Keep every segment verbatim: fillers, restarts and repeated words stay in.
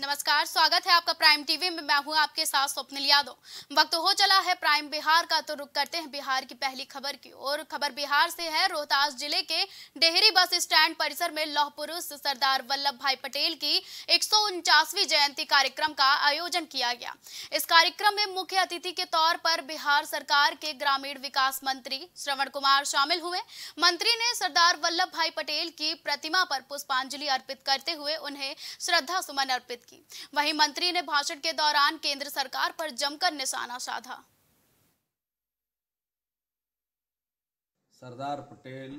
नमस्कार, स्वागत है आपका प्राइम टीवी में। मैं हूं आपके साथ स्वप्निल यादव। वक्त हो चला है प्राइम बिहार का, तो रुक करते हैं बिहार की पहली खबर की और खबर बिहार से है। रोहतास जिले के डेहरी बस स्टैंड परिसर में लौह पुरुष सरदार वल्लभ भाई पटेल की एक सौ उनचासवीं जयंती कार्यक्रम का आयोजन किया गया। इस कार्यक्रम में मुख्य अतिथि के तौर पर बिहार सरकार के ग्रामीण विकास मंत्री श्रवण कुमार शामिल हुए। मंत्री ने सरदार वल्लभ भाई पटेल की प्रतिमा पर पुष्पांजलि अर्पित करते हुए उन्हें श्रद्धा सुमन अर्पित की। वहीं मंत्री ने भाषण के दौरान केंद्र सरकार पर जमकर निशाना साधा। सरदार पटेल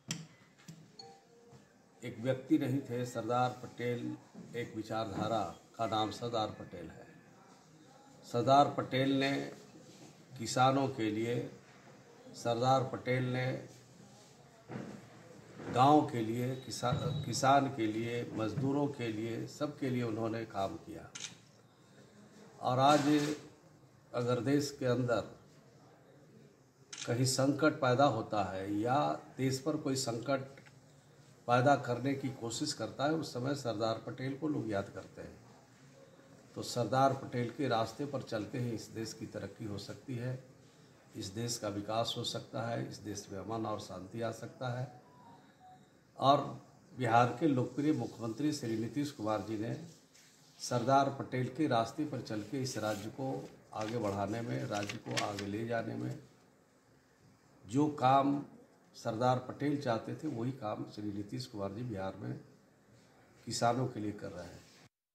एक व्यक्ति नहीं थे, सरदार पटेल एक विचारधारा का नाम सरदार पटेल है। सरदार पटेल ने किसानों के लिए, सरदार पटेल ने गांव के लिए, किसान किसान के लिए, मजदूरों के लिए, सबके लिए उन्होंने काम किया। और आज अगर देश के अंदर कहीं संकट पैदा होता है या देश पर कोई संकट पैदा करने की कोशिश करता है, उस समय सरदार पटेल को लोग याद करते हैं। तो सरदार पटेल के रास्ते पर चलते ही इस देश की तरक्की हो सकती है, इस देश का विकास हो सकता है, इस देश में अमन और शांति आ सकता है। और बिहार के लोकप्रिय मुख्यमंत्री श्री नीतीश कुमार जी ने सरदार पटेल के रास्ते पर चल के इस राज्य को आगे बढ़ाने में, राज्य को आगे ले जाने में जो काम सरदार पटेल चाहते थे, वही काम श्री नीतीश कुमार जी बिहार में किसानों के लिए कर रहे हैं।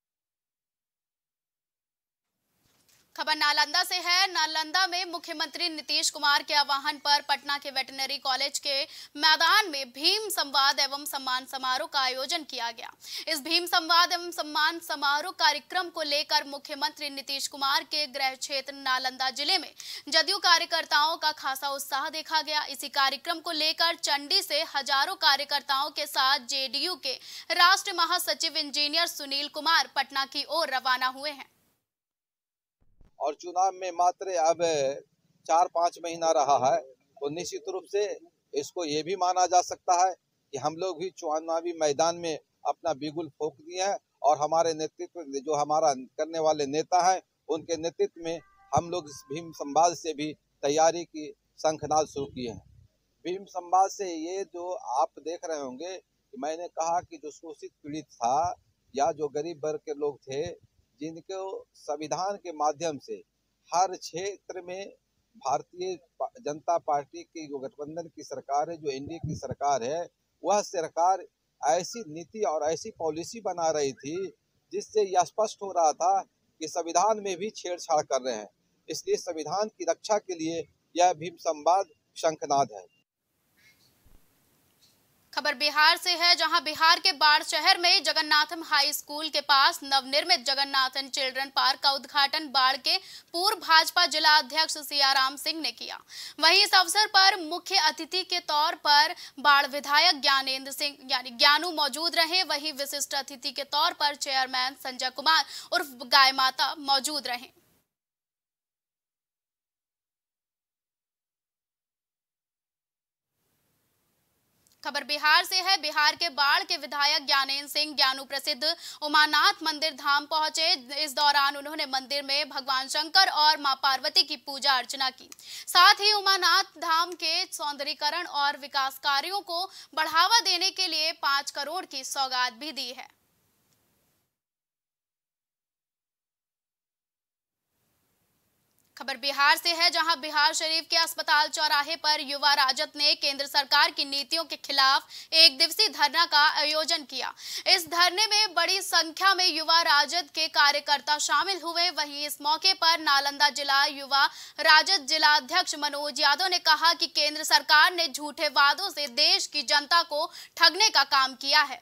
खबर नालंदा से है। नालंदा में मुख्यमंत्री नीतीश कुमार के आह्वान पर पटना के वेटरनरी कॉलेज के मैदान में भीम संवाद एवं सम्मान समारोह का आयोजन किया गया। इस भीम संवाद एवं सम्मान समारोह कार्यक्रम को लेकर मुख्यमंत्री नीतीश कुमार के गृह क्षेत्र नालंदा जिले में जदयू कार्यकर्ताओं का खासा उत्साह देखा गया। इसी कार्यक्रम को लेकर चंडी से हजारों कार्यकर्ताओं के साथ जेडीयू के राष्ट्रीय महासचिव इंजीनियर सुनील कुमार पटना की ओर रवाना हुए हैं। और चुनाव में मात्र अब चार पाँच महीना रहा है, तो निश्चित रूप से इसको ये भी माना जा सकता है कि हम लोग भी चुनावी मैदान में अपना बिगुल फूंक दिए हैं और हमारे नेतृत्व जो हमारा करने वाले नेता हैं, उनके नेतृत्व में हम लोग इस भीम संवाद से भी तैयारी की शंखनाद शुरू किए हैं। भीम संवाद से ये जो आप देख रहे होंगे कि मैंने कहा कि जो शोषित पीड़ित था या जो गरीब वर्ग के लोग थे, जिनको संविधान के माध्यम से हर क्षेत्र में भारतीय जनता पार्टी की जो गठबंधन की सरकार है, जो एनडीए की सरकार है, वह सरकार ऐसी नीति और ऐसी पॉलिसी बना रही थी जिससे यह स्पष्ट हो रहा था कि संविधान में भी छेड़छाड़ कर रहे हैं। इसलिए संविधान की रक्षा के लिए यह भीम संवाद शंखनाद है। खबर बिहार से है, जहां बिहार के बाढ़ शहर में जगन्नाथम हाई स्कूल के पास नवनिर्मित जगन्नाथन चिल्ड्रन पार्क का उद्घाटन बाढ़ के पूर्व भाजपा जिला अध्यक्ष सियाराम सिंह ने किया। वहीं इस अवसर पर मुख्य अतिथि के तौर पर बाढ़ विधायक ज्ञानेंद्र सिंह यानी ज्ञानू मौजूद रहे। वहीं विशिष्ट अतिथि के तौर पर चेयरमैन संजय कुमार उर्फ गाय माता मौजूद रहे। खबर बिहार से है। बिहार के बाढ़ के विधायक ज्ञानेंद्र सिंह ज्ञानू प्रसिद्ध उमानाथ मंदिर धाम पहुंचे। इस दौरान उन्होंने मंदिर में भगवान शंकर और मां पार्वती की पूजा अर्चना की। साथ ही उमानाथ धाम के सौंदर्यीकरण और विकास कार्यों को बढ़ावा देने के लिए पांच करोड़ की सौगात भी दी है। खबर बिहार से है, जहां बिहार शरीफ के अस्पताल चौराहे पर युवा राजद ने केंद्र सरकार की नीतियों के खिलाफ एक दिवसीय धरना का आयोजन किया। इस धरने में बड़ी संख्या में युवा राजद के कार्यकर्ता शामिल हुए। वहीं इस मौके पर नालंदा जिला युवा राजद जिला अध्यक्ष मनोज यादव ने कहा कि केंद्र सरकार ने झूठे वादों से देश की जनता को ठगने का काम किया है।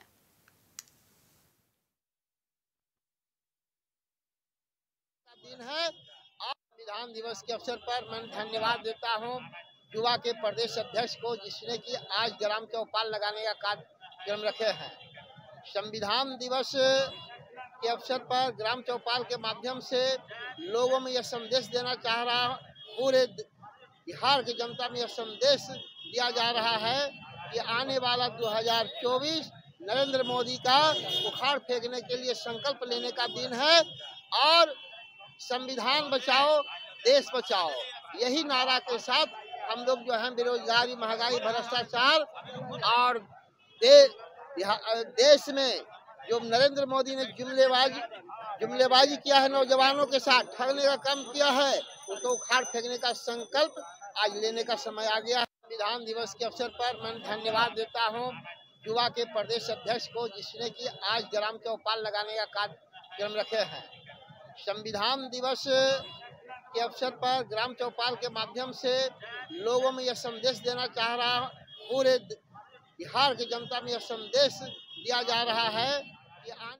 दिन है संविधान दिवस के अवसर पर मैं धन्यवाद देता हूं युवा के प्रदेश अध्यक्ष को, जिसने कि आज ग्राम चौपाल लगाने का कार्यक्रम रखे हैं। संविधान दिवस के अवसर पर ग्राम चौपाल के माध्यम से लोगों में यह संदेश देना चाह रहा हूं, पूरे बिहार की जनता में यह संदेश दिया जा रहा है कि आने वाला दो हज़ार चौबीस नरेंद्र मोदी का उखाड़ फेंकने के लिए संकल्प लेने का दिन है और संविधान बचाओ देश बचाओ यही नारा के साथ हम लोग जो है बेरोजगारी, महंगाई, भ्रष्टाचार और दे, देश में जो नरेंद्र मोदी ने जुमलेबाजी जुमलेबाजी किया है, नौजवानों के साथ ठगने का काम किया है, उसको उखाड़ फेंकने का संकल्प आज लेने का समय आ गया है। संविधान दिवस के अवसर पर मैं धन्यवाद देता हूँ युवा के प्रदेश अध्यक्ष को, जिसने कि आज ग्राम चौपाल लगाने का कार्यक्रम रखे हैं। संविधान दिवस के अवसर पर ग्राम चौपाल के माध्यम से लोगों में यह संदेश देना चाह रहा हूँ, पूरे बिहार की जनता में यह संदेश दिया जा रहा है कि आन...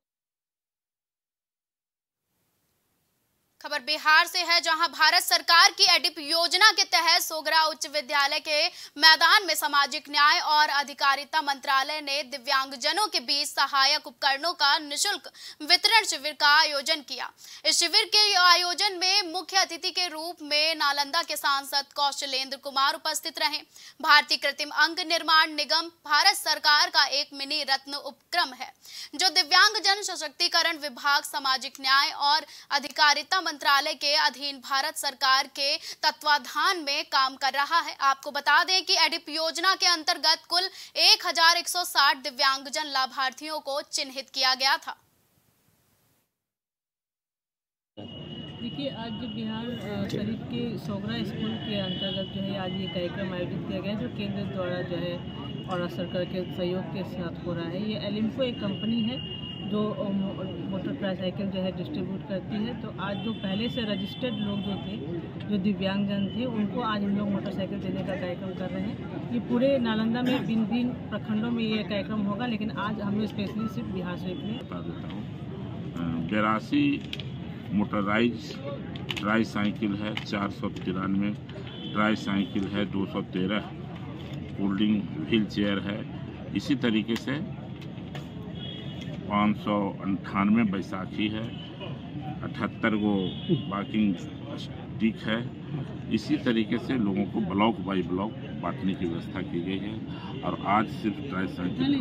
खबर बिहार से है, जहां भारत सरकार की एडिप योजना के तहत सोगरा उच्च विद्यालय के मैदान में सामाजिक न्याय और अधिकारिता मंत्रालय ने दिव्यांगजनों के बीच सहायक उपकरणों का निशुल्क वितरण शिविर का आयोजन किया। इस शिविर के आयोजन में मुख्य अतिथि के रूप में नालंदा के सांसद कौशलेंद्र कुमार उपस्थित रहे। भारतीय कृत्रिम अंग निर्माण निगम भारत सरकार का एक मिनी रत्न उपक्रम है, जो दिव्यांगजन सशक्तिकरण विभाग, सामाजिक न्याय और अधिकारिता मंत्रालय के अधीन भारत सरकार के तत्वाधान में काम कर रहा है। आपको बता दें कि एडिप योजना के अंतर्गत कुल एक हजार एक सौ साठ दिव्यांगजन लाभार्थियों को चिन्हित किया गया था। देखिए, आज जो बिहार शरीफ के सोगरा स्कूल के अंतर्गत जो है आज ये कार्यक्रम आयोजित किया गया, जो केंद्र द्वारा जो है और सरकार के सहयोग के साथ हो रहा है। ये एलिम्फो एक कंपनी है जो मोटर ट्राईसाइकिल जो है डिस्ट्रीब्यूट करती है। तो आज जो पहले से रजिस्टर्ड लोग जो थे, जो दिव्यांगजन थे, उनको आज हम लोग मोटरसाइकिल देने का कार्यक्रम कर रहे हैं। ये पूरे नालंदा में भिन्न भिन्न प्रखंडों में ये कार्यक्रम होगा, लेकिन आज हमने स्पेशली सिर्फ बिहार शरीफ में बता देता हूँ। बेरासी मोटराइज ट्राई साइकिल है, चार सौ तिरानवे ट्राई साइकिल है, दो सौ तेरह फोल्डिंग व्हील चेयर है। इसी तरीके से पाँच सौ अंठानवे बैसाखी है, अठहत्तर गो वॉकिंग स्टिक है। इसी तरीके से लोगों को ब्लॉक बाई ब्लॉक बांटने की व्यवस्था की गई है और आज सिर्फ ट्राई साइकिल।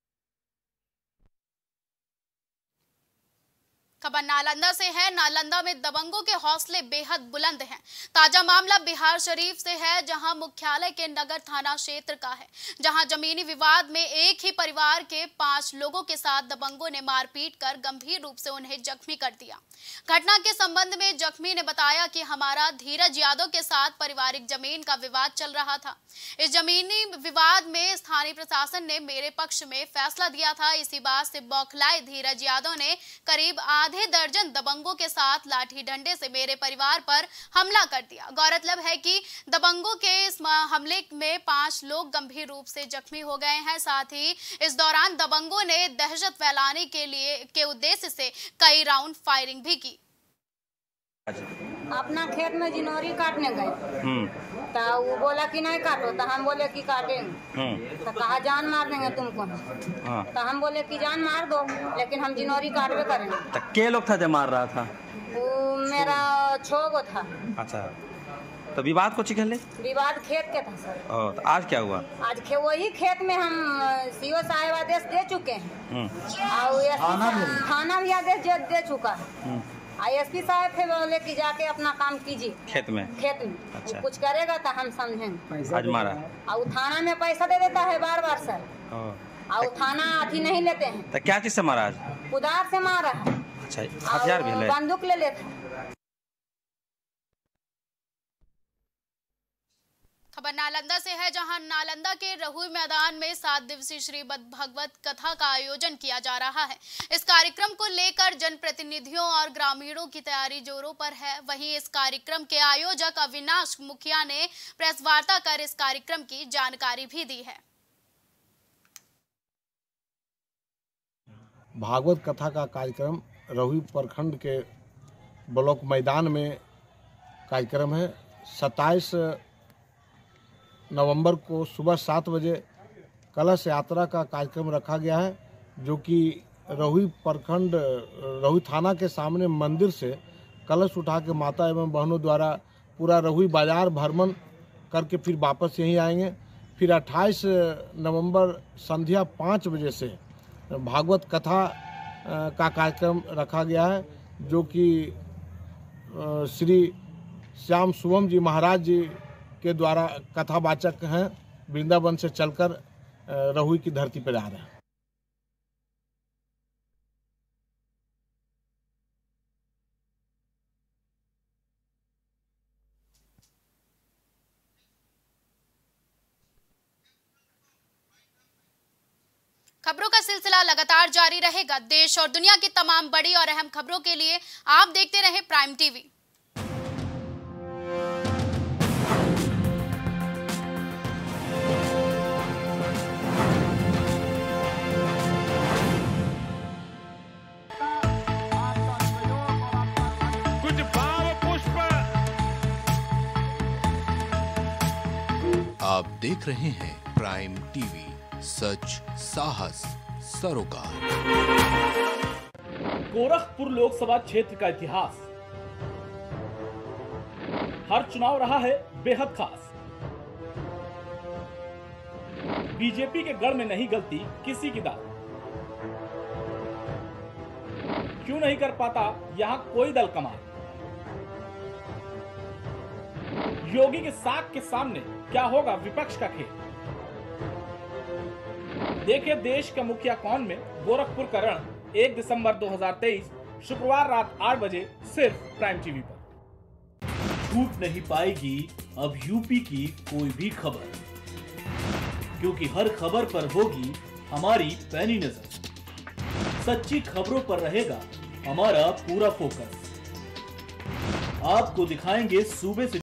खबर नालंदा से है। नालंदा में दबंगों के हौसले बेहद बुलंद हैं। ताजा मामला बिहार शरीफ से है, जहां मुख्यालय के नगर थाना क्षेत्र का है, जहां जमीनी विवाद में एक ही परिवार के पांच लोगों के साथ दबंगों ने मारपीट कर गंभीर रूप से उन्हें जख्मी कर दिया। घटना के संबंध में जख्मी ने बताया कि हमारा धीरज यादव के साथ पारिवारिक जमीन का विवाद चल रहा था। इस जमीनी विवाद में स्थानीय प्रशासन ने मेरे पक्ष में फैसला दिया था। इसी बात से बौखलाए धीरज यादव ने करीब आधे दर्जन दबंगों के साथ लाठी डंडे से मेरे परिवार पर हमला कर दिया। गौरतलब है कि दबंगों के इस हमले में पांच लोग गंभीर रूप से जख्मी हो गए हैं। साथ ही इस दौरान दबंगों ने दहशत फैलाने के लिए के उद्देश्य से कई राउंड फायरिंग भी की। अपना खेत में जिनोरी काटने गए तो वो बोला कि नहीं काटो, तो हम बोले कि काटेंगे। तो कहा जान मार देंगे तुमको। हाँ। तो हम बोले कि जान मार दो, लेकिन हम जिनोरी काटवे करेंगे। तो के लोग था जो मार रहा था? वो मेरा छो गो था। अच्छा, तो विवाद को चिखले? विवाद खेत के था सर। ओ, तो आज क्या हुआ? आज खे वही खेत में हम सीओ साहेब आदेश दे चुके हैं और थाना भी आदेश दे चुका है। आईएसपी साहब थे, बोले कि जाके अपना काम कीजिए खेत में खेत में अच्छा। कुछ करेगा तो हम समझेंगे। आज मारा और थाना में पैसा दे देता है बार बार सर, और थाना अथी नहीं लेते हैं। तो क्या चीज से मारा? आज कुदार से मारा है। अच्छा, हथियार भी ले, बंदूक ले लेते। खबर नालंदा से है, जहां नालंदा के रहुई मैदान में सात दिवसीय श्रीमद् भगवत कथा का आयोजन किया जा रहा है। इस कार्यक्रम को लेकर जनप्रतिनिधियों और ग्रामीणों की तैयारी जोरों पर है। वहीं इस कार्यक्रम के आयोजक अविनाश मुखिया ने प्रेस वार्ता कर इस कार्यक्रम की जानकारी भी दी है। भागवत कथा का कार्यक्रम रहुई प्रखंड के ब्लॉक मैदान में कार्यक्रम है। सत्ताईस नवंबर को सुबह सात बजे कलश यात्रा का कार्यक्रम रखा गया है, जो कि रहुई प्रखंड रहुई थाना के सामने मंदिर से कलश उठा के माता एवं बहनों द्वारा पूरा रहुई बाजार भ्रमण करके फिर वापस यहीं आएंगे। फिर अट्ठाईस नवंबर संध्या पाँच बजे से भागवत कथा का कार्यक्रम रखा गया है, जो कि श्री श्याम सुवम जी महाराज जी के द्वारा कथावाचक हैं, वृंदावन से चलकर रहुई की धरती पर आ रहे हैं। खबरों का सिलसिला लगातार जारी रहेगा। देश और दुनिया की तमाम बड़ी और अहम खबरों के लिए आप देखते रहें प्राइम टीवी। कुछ भाव पुष्प। आप देख रहे हैं प्राइम टीवी, सच साहस सरोकार। गोरखपुर लोकसभा क्षेत्र का इतिहास। हर चुनाव रहा है बेहद खास। बीजेपी के गढ़ में नहीं गलती किसी की दाल। क्यों नहीं कर पाता यहां कोई दल कमाल। योगी के साख के सामने क्या होगा विपक्ष का खेल। देखिए देश का मुखिया कौन में गोरखपुर का रण एक दिसंबर दो हज़ार तेईस शुक्रवार रात आठ बजे सिर्फ प्राइम टीवी पर। छूट नहीं पाएगी अब यूपी की कोई भी खबर, क्योंकि हर खबर पर होगी हमारी पैनी नजर। सच्ची खबरों पर रहेगा हमारा पूरा फोकस। आपको दिखाएंगे सूबे से